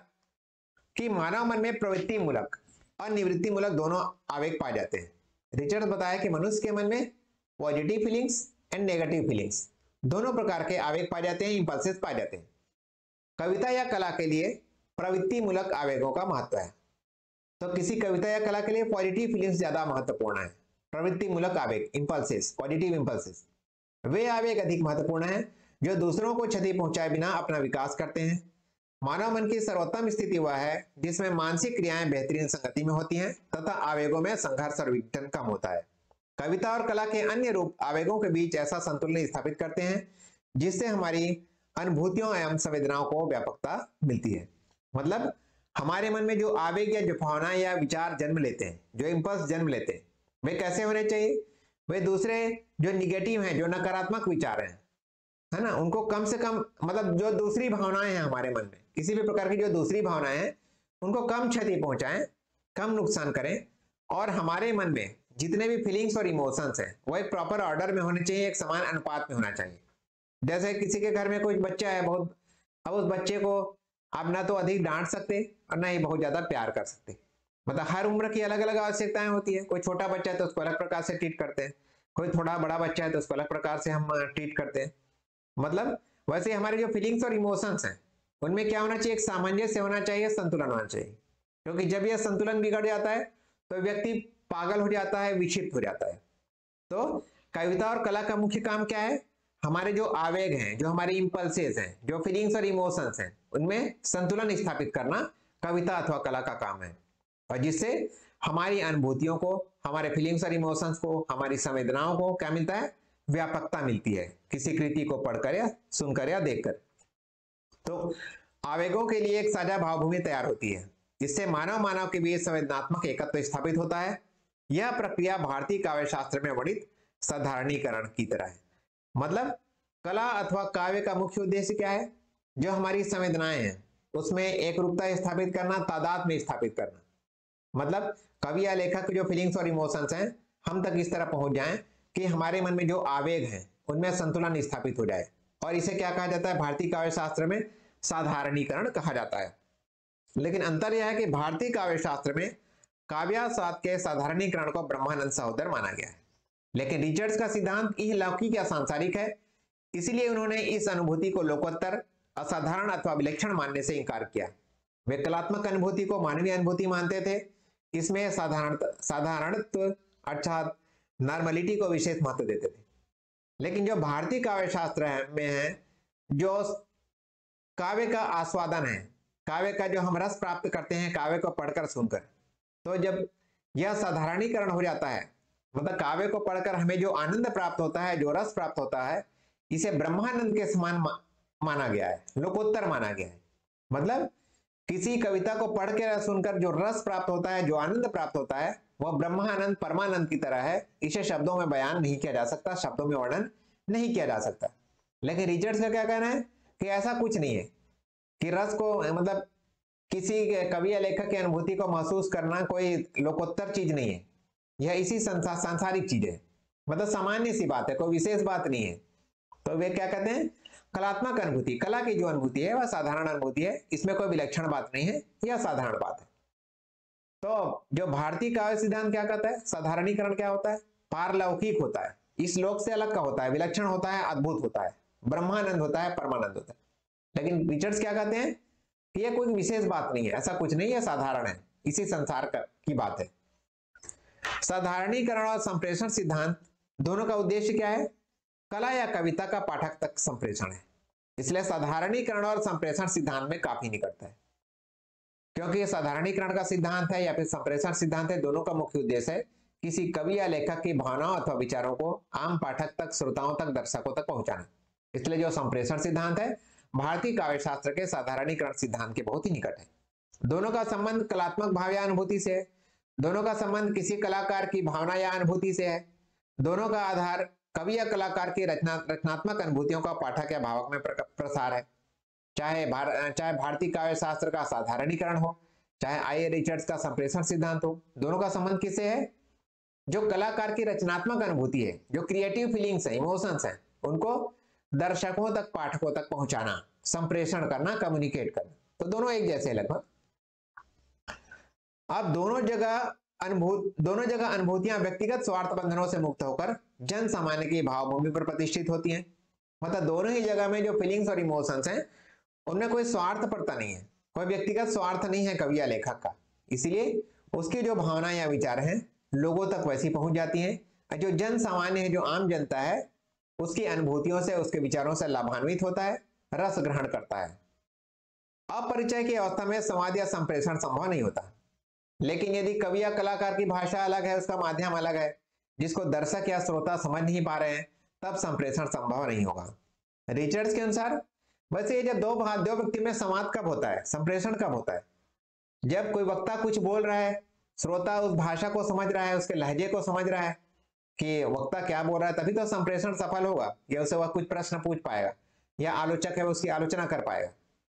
कि मानव मन में प्रवृत्ति मूलक और निवृत्ति मूलक दोनों आवेग पाए जाते हैं। रिचर्ड्स बताया कि मनुष्य के मन में positive feelings and negative feelings दोनों प्रकार के आवेग पाए जाते हैं, इंपल्सेस पाए जाते हैं। कविता या कला के लिए प्रवृत्ति मूलक आवेगों का महत्व है। तो किसी कविता या कला के लिए पॉजिटिव फीलिंग्स ज्यादा महत्वपूर्ण है। प्रवृत्ति मूलक आवेग, इंपल्सेस, पॉजिटिव इंपल्सेस, वे आवेग अधिक महत्वपूर्ण हैं जो दूसरों को क्षति पहुंचाए बिना अपना विकास करते हैं। मानव मन की सर्वोत्तम स्थिति वह है जिसमें मानसिक क्रियाएं बेहतरीन संगति में होती हैं तथा आवेगों में संघर्ष और विघटन कम होता है। कविता और कला के अन्य रूप आवेगों के बीच ऐसा संतुलन स्थापित करते हैं जिससे हमारी अनुभूतियों एवं संवेदनाओं को व्यापकता मिलती है। मतलब हमारे मन में जो आवेग या जो भावना या विचार जन्म लेते हैं, जो इंपल्स जन्म लेते हैं, वे कैसे होने चाहिए, वे दूसरे जो निगेटिव हैं, जो नकारात्मक विचार हैं, है ना, उनको कम से कम, मतलब जो दूसरी भावनाएं हैं हमारे मन में, किसी भी प्रकार की जो दूसरी भावनाएं हैं उनको कम क्षति पहुंचाएं, कम नुकसान करें, और हमारे मन में जितने भी फीलिंग्स और इमोशंस हैं वो एक प्रॉपर ऑर्डर में होने चाहिए, एक समान अनुपात में होना चाहिए। जैसे किसी के घर में कोई बच्चा है बहुत, अब उस बच्चे को आप ना तो अधिक डांट सकते और ना ही बहुत ज्यादा प्यार कर सकते। मतलब हर उम्र की अलग अलग आवश्यकताएं होती है। कोई छोटा बच्चा है तो उसको अलग प्रकार से ट्रीट करते हैं, कोई थोड़ा बड़ा बच्चा है तो उसको अलग प्रकार से हम ट्रीट करते हैं। मतलब वैसे हमारे जो फीलिंग्स और इमोशंस हैं उनमें क्या होना चाहिए, एक सामंजस्य होना चाहिए, संतुलन होना चाहिए। क्योंकि जब यह संतुलन बिगड़ जाता है तो व्यक्ति पागल हो जाता है, विक्षिप्त हो जाता है। तो कविता और कला का मुख्य काम क्या है, हमारे जो आवेग हैं, जो हमारे इंपल्सेस हैं, जो फीलिंग्स और इमोशंस हैं, उनमें संतुलन स्थापित करना कविता अथवा कला का काम है, और जिससे हमारी अनुभूतियों को, हमारे फीलिंग्स और इमोशंस को, हमारी संवेदनाओं को क्या मिलता है, व्यापकता मिलती है, किसी कृति को पढ़कर या सुनकर या देखकर। तो आवेगों के लिए एक साझा भावभूमि तैयार होती है, जिससे मानव के बीच संवेदनात्मक एकत्व स्थापित होता है। यह प्रक्रिया भारतीय काव्य शास्त्र में वर्णित साधारणीकरण की तरह है। मतलब कला अथवा काव्य का मुख्य उद्देश्य क्या है, जो हमारी संवेदनाएं हैं उसमें एक रूपता स्थापित करना, तादाद में स्थापित करना। मतलब कवि या लेखक के जो फीलिंग्स और इमोशंस हैं हम तक इस तरह पहुंच जाएं कि हमारे मन में जो आवेग हैं उनमें संतुलन स्थापित हो जाए, और इसे क्या कहा जाता है, भारतीय काव्य शास्त्र में साधारणीकरण कहा जाता है। लेकिन अंतर यह है कि भारतीय काव्य शास्त्र में काव्यास्वाद के साधारणीकरण को ब्रह्मानंद सहोदर माना गया है, लेकिन रिचर्ड्स का सिद्धांत इहलौकिक या सांसारिक है, इसलिए उन्होंने इस अनुभूति को लोकोत्तर, असाधारण अथवा विलक्षण मानने से इंकार किया। वे कलात्मक अनुभूति को मानवीय अनुभूति मानते थे, इसमें साधारणत्व अर्थात नॉर्मलिटी को विशेष महत्व देते थे। लेकिन जो भारतीय काव्य शास्त्र में है, जो काव्य का आस्वादन है, काव्य का जो हम रस प्राप्त करते हैं काव्य को पढ़कर सुनकर, तो जब यह साधारणीकरण हो जाता है, मतलब काव्य को पढ़कर हमें जो आनंद प्राप्त होता है, जो रस प्राप्त होता है, इसे ब्रह्मानंद के समान माना गया है, लोकोत्तर माना गया है। मतलब किसी कविता को पढ़ के सुनकर जो रस प्राप्त होता है, जो आनंद प्राप्त होता है, वह ब्रह्मानंद परमानंद की तरह है। इसे शब्दों में बयान नहीं किया जा सकता, शब्दों में वर्णन नहीं किया जा सकता। लेकिन रिचर्ड्स का क्या कहना है कि ऐसा कुछ नहीं है कि रस को, मतलब किसी कवि या लेखक की अनुभूति को महसूस करना कोई लोकोत्तर चीज नहीं है, यह इसी सांसारिक चीज है, मतलब सामान्य सी बात है, कोई विशेष बात नहीं है। तो वे क्या कहते हैं, कलात्मक अनुभूति, कला की जो अनुभूति है वह साधारण अनुभूति है, इसमें कोई विलक्षण बात नहीं है, यह साधारण बात है। तो जो भारतीय काव्य सिद्धांत क्या कहता है, साधारणीकरण क्या होता है, पारलौकिक होता है, इस लोक से अलग का होता है, विलक्षण होता है, अद्भुत होता है, ब्रह्मानंद होता है, परमानंद होता है। लेकिन रिचर्ड्स क्या कहते हैं कि यह कोई विशेष बात नहीं है, ऐसा कुछ नहीं है, साधारण है, इसी संसार की बात है। साधारणीकरण और संप्रेषण सिद्धांत दोनों का उद्देश्य क्या है, कला या कविता का पाठक तक संप्रेषण है। इसलिए साधारणीकरण और संप्रेषण सिद्धांत में काफी निकटता है, क्योंकि साधारणीकरण का सिद्धांत है या फिर संप्रेषण सिद्धांत है, दोनों का मुख्य उद्देश्य है किसी कवि या लेखक की भावनाओं अथवा विचारों को आम पाठक तक, श्रोताओं तक, दर्शकों तक पहुंचाना। इसलिए जो संप्रेषण सिद्धांत है भारतीय काव्य शास्त्र के साधारणीकरण सिद्धांत के बहुत ही निकट है। दोनों का संबंध कलात्मक भाव या अनुभूति से है, दोनों का संबंध किसी कलाकार की भावना या अनुभूति से है, दोनों का आधार कवि या कलाकार की रचनात्मक अनुभूतियों का पाठक या भावक में प्रसार है। चाहे भारतीय काव्य शास्त्र का साधारणीकरण हो, चाहे आई रिचर्ड्स का संप्रेषण सिद्धांत हो, दोनों का संबंध किससे है, जो कलाकार की रचनात्मक अनुभूति है, जो क्रिएटिव फीलिंग्स है, इमोशंस है, उनको दर्शकों तक, पाठकों तक पहुंचाना, संप्रेषण करना, कम्युनिकेट करना। तो दोनों एक जैसे लगभग। अब दोनों जगह अनुभूतियां व्यक्तिगत स्वार्थ बंधनों से मुक्त होकर जन सामान्य की भावभूमि पर प्रतिष्ठित होती हैं। मतलब दोनों ही जगह में जो फीलिंग्स और इमोशंस हैं उनमें कोई स्वार्थ पड़ता नहीं है, कोई व्यक्तिगत स्वार्थ नहीं है कवि या लेखक का, इसीलिए उसकी जो भावना या विचार हैं लोगों तक वैसी पहुंच जाती हैं। जो जन सामान्य है, जो आम जनता है, उसकी अनुभूतियों से, उसके विचारों से लाभान्वित होता है, रस ग्रहण करता है। अपरिचय की अवस्था में संवाद या संप्रेषण संभव नहीं होता। लेकिन यदि कवि या कलाकार की भाषा अलग है, उसका माध्यम अलग है, जिसको दर्शक या श्रोता समझ नहीं पा रहे हैं, तब संप्रेषण संभव नहीं होगा। रिचर्ड्स के अनुसार वैसे ये जब दो व्यक्ति में संवाद कब होता है, संप्रेषण कब होता है, जब कोई वक्ता कुछ बोल रहा है, श्रोता उस भाषा को समझ रहा है, उसके लहजे को समझ रहा है कि वक्ता क्या बोल रहा है, तभी तो संप्रेषण सफल होगा, या उसे वह कुछ प्रश्न पूछ पाएगा, या आलोचक है उसकी आलोचना कर पाएगा।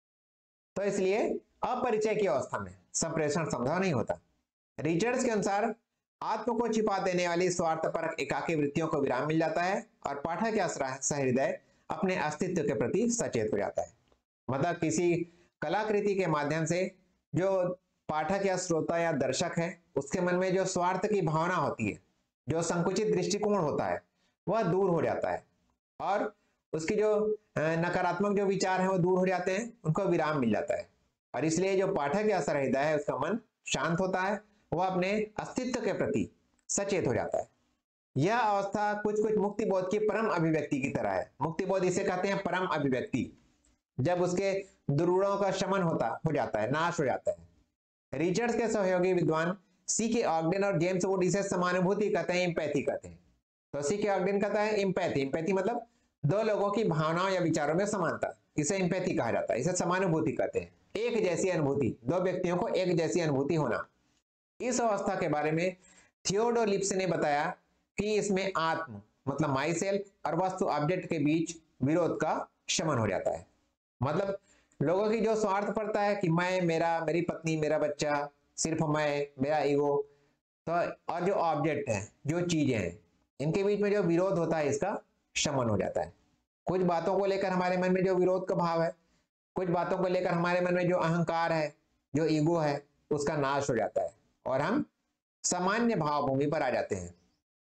तो इसलिए अपरिचय की अवस्था में संप्रेषण संभव नहीं होता। रिचर्ड्स के अनुसार आत्म को छिपा देने वाली स्वार्थपरक एकाकी वृत्तियों को विराम मिल जाता है और पाठक या सहृदय अपने अस्तित्व के प्रति सचेत हो जाता है। मतलब किसी कलाकृति के माध्यम से जो पाठक या श्रोता या दर्शक है, उसके मन में जो स्वार्थ की भावना होती है, जो संकुचित दृष्टिकोण होता है, वह दूर हो जाता है और उसकी जो नकारात्मक जो विचार है वो दूर हो जाते हैं, उनको विराम मिल जाता है। और इसलिए जो पाठक या सहृदय है उसका मन शांत होता है, वह अपने अस्तित्व के प्रति सचेत हो जाता है। यह अवस्था कुछ मुक्ति बोध की परम अभिव्यक्ति की तरह है। मुक्ति बोध इसे कहते हैं परम अभिव्यक्ति, जब उसके दुर्गुणों का शमन हो जाता है, नाश हो जाता है। रिचर्ड्स के सहयोगी विद्वान C.K. ऑगडेन और जेम्स वुड इसे समानुभूति कहते हैं, इम्पैथी कहते हैं। तो C.K. ऑगडेन कहता है इम्पैथी मतलब दो लोगों की भावनाओं या विचारों में समानता, इसे इम्पैथी कहा जाता है। इसे समानुभूति कहते हैं, एक जैसी अनुभूति, दो व्यक्तियों को एक जैसी अनुभूति होना। इस अवस्था के बारे में थियोडोर लिप्स ने बताया कि इसमें आत्म मतलब माई सेल्फ और वस्तु ऑब्जेक्ट के बीच विरोध का शमन हो जाता है। मतलब लोगों की जो स्वार्थ पड़ता है कि मैं, मेरा, मेरी पत्नी, मेरा बच्चा, सिर्फ मैं, मेरा ईगो, तो और जो ऑब्जेक्ट है, जो चीजें हैं, इनके बीच में जो विरोध होता है, इसका शमन हो जाता है। कुछ बातों को लेकर हमारे मन में जो विरोध का भाव है, कुछ बातों को लेकर हमारे मन में जो अहंकार है, जो ईगो है, उसका नाश हो जाता है और हम सामान्य भावभूमि पर आ जाते हैं।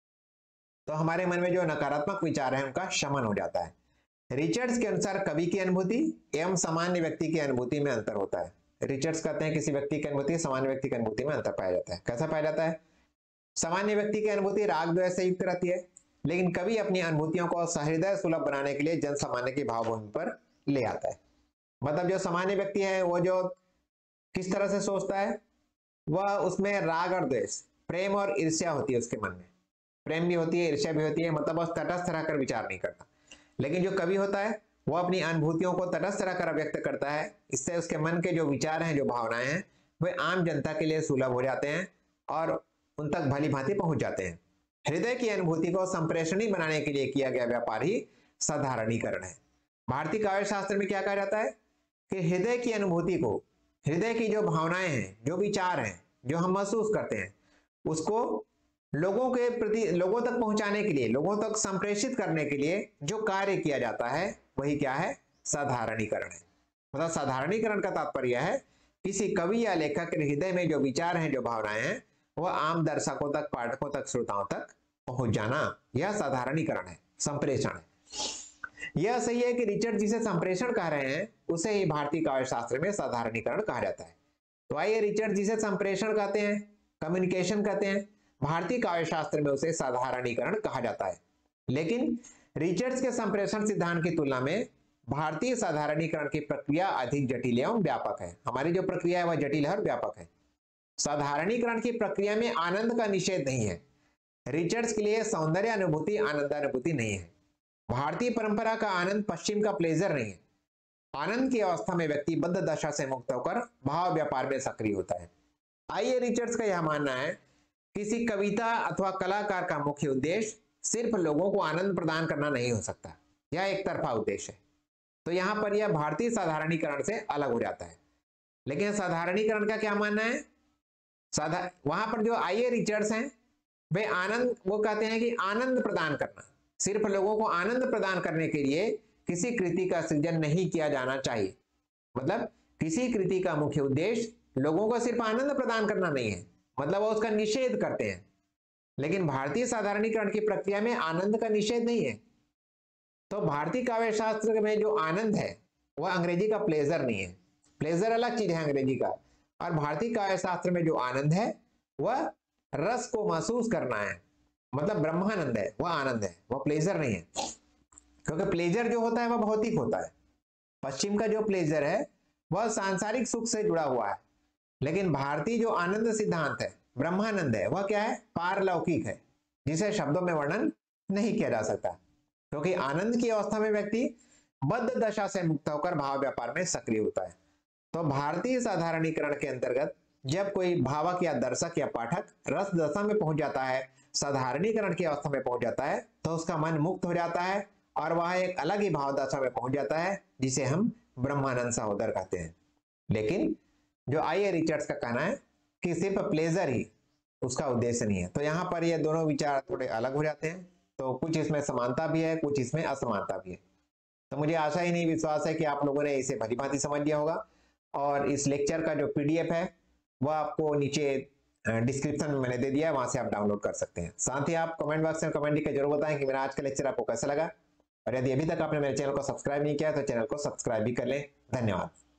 तो हमारे मन में जो नकारात्मक विचार है उनका शमन हो जाता है। रिचर्ड्स के अनुसार कवि की अनुभूति एवं सामान्य व्यक्ति की अनुभूति में अंतर होता है। रिचर्ड्स कहते हैं किसी व्यक्ति की अनुभूति सामान्य व्यक्ति की अनुभूति में अंतर पाया जाता है। कैसा पाया जाता है? सामान्य व्यक्ति की अनुभूति राग द्वेष से युक्त रहती है, लेकिन कवि अपनी अनुभूतियों को सहृदय सुलभ बनाने के लिए जन सामान्य की भावभूमि पर ले आता है। मतलब जो सामान्य व्यक्ति है वो जो किस तरह से सोचता है, वह उसमें राग और द्वेष, प्रेम और ईर्ष्या होती है उसके मन में, प्रेम भी होती है, ईर्ष्या भी होती है, मतलब वह तटस्थ रहकर विचार नहीं करता। लेकिन जो कवि होता है वो अपनी अनुभूतियों को तटस्थ रहकर व्यक्त करता है। इससे उसके मन के जो विचार हैं, जो भावनाएं हैं, वे आम जनता के लिए सुलभ हो जाते हैं और उन तक भली भांति पहुंच जाते हैं। हृदय की अनुभूति को संप्रेषणी बनाने के लिए किया गया व्यापार ही साधारणीकरण है। भारतीय काव्य शास्त्र में क्या कहा जाता है कि हृदय की अनुभूति को, हृदय की जो भावनाएं हैं, जो विचार हैं, जो हम महसूस करते हैं, उसको लोगों के प्रति, लोगों तक पहुंचाने के लिए, लोगों तक संप्रेषित करने के लिए जो कार्य किया जाता है वही क्या है? साधारणीकरण है। मतलब साधारणीकरण का तात्पर्य है किसी कवि या लेखक के हृदय में जो विचार हैं, जो भावनाएं हैं, वह आम दर्शकों तक, पाठकों तक, श्रोताओं तक पहुंच जाना, यह साधारणीकरण है, संप्रेषण है। यह सही है कि रिचर्ड जिसे संप्रेषण कह रहे हैं उसे ही भारतीय काव्य शास्त्र में साधारणीकरण कहा जाता है। तो आइए, रिचर्ड जिसे संप्रेषण कहते हैं, कम्युनिकेशन कहते हैं, भारतीय काव्य शास्त्र में उसे साधारणीकरण कहा जाता है। लेकिन रिचर्ड्स के संप्रेषण सिद्धांत की तुलना में भारतीय साधारणीकरण की प्रक्रिया अधिक जटिल एवं व्यापक है। हमारी जो प्रक्रिया है वह जटिल और व्यापक है। साधारणीकरण की प्रक्रिया में आनंद का निषेध नहीं है। रिचर्ड्स के लिए सौंदर्य अनुभूति आनंदानुभूति नहीं है। भारतीय परंपरा का आनंद पश्चिम का प्लेजर नहीं है। आनंद की अवस्था में व्यक्ति बद्ध दशा से मुक्त होकर भाव व्यापार में सक्रिय होता है। आइए, रिचर्ड्स का यह मानना है किसी कविता अथवा कलाकार का मुख्य उद्देश्य सिर्फ लोगों को आनंद प्रदान करना नहीं हो सकता, यह एक तरफा उद्देश्य है। तो यहां पर यह भारतीय साधारणीकरण से अलग हो जाता है। लेकिन साधारणीकरण का क्या मानना है? वहां पर जो आइए रिचर्ड्स हैं वे आनंद, वो कहते हैं कि आनंद प्रदान करना, सिर्फ लोगों को आनंद प्रदान करने के लिए किसी कृति का सृजन नहीं किया जाना चाहिए। मतलब किसी कृति का मुख्य उद्देश्य लोगों को सिर्फ आनंद प्रदान करना नहीं है, मतलब वो उसका निषेध करते हैं। लेकिन भारतीय साधारणीकरण की प्रक्रिया में आनंद का निषेध नहीं है। तो भारतीय काव्य शास्त्र में जो आनंद है वह अंग्रेजी का प्लेजर नहीं है। प्लेजर अलग चीज है अंग्रेजी का, और भारतीय काव्य शास्त्र में जो आनंद है वह रस को महसूस करना है, मतलब ब्रह्मानंद है, वह आनंद है, वह प्लेजर नहीं है। क्योंकि प्लेजर जो होता है वह भौतिक होता है। पश्चिम का जो प्लेजर है वह सांसारिक सुख से जुड़ा हुआ है, लेकिन भारतीय जो आनंद सिद्धांत है, ब्रह्मानंद है, वह क्या है? पारलौकिक है, जिसे शब्दों में वर्णन नहीं किया जा सकता। क्योंकि आनंद की अवस्था में व्यक्ति बद्ध दशा से मुक्त होकर भाव व्यापार में सक्रिय होता है। तो भारतीय साधारणीकरण के अंतर्गत जब कोई भावक या दर्शक या पाठक रस दशा में पहुंच जाता है, साधारणीकरण की अवस्था में पहुंच जाता है, तो उसका मन मुक्त हो जाता है और वह एक अलग ही भाव दशा में पहुंच जाता है, जिसे हम ब्रह्मानंद सहोदर कहते हैं। लेकिन जो आइए रिचर्ड्स का कहना है कि सिर्फ प्लेजर ही उसका उद्देश्य नहीं है। तो यहाँ पर ये दोनों विचार थोड़े अलग हो जाते हैं। तो कुछ इसमें समानता भी है, कुछ इसमें असमानता भी है। तो मुझे आशा ही नहीं, विश्वास है कि आप लोगों ने इसे भली भांति समझ लिया होगा। और इस लेक्चर का जो PDF है वह आपको नीचे डिस्क्रिप्शन में मैंने दे दिया है, वहां से आप डाउनलोड कर सकते हैं। साथ ही आप कमेंट बॉक्स में कमेंट लिखकर जरूर बताएं कि मेरा आज का लेक्चर आपको कैसा लगा। और यदि अभी तक आपने मेरे चैनल को सब्सक्राइब नहीं किया तो चैनल को सब्सक्राइब भी कर लें। धन्यवाद।